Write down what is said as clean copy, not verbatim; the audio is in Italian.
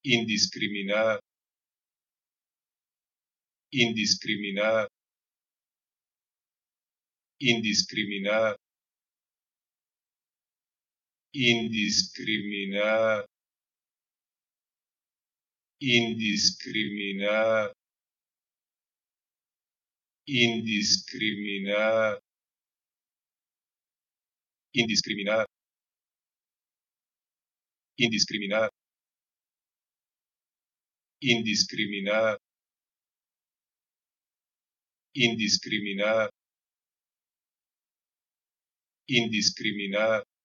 indiscriminada, indiscriminada, indiscriminada, indiscriminada, indiscriminada, indiscriminada, indiscriminada, indiscriminada, indiscriminada, indiscriminada, indiscriminada,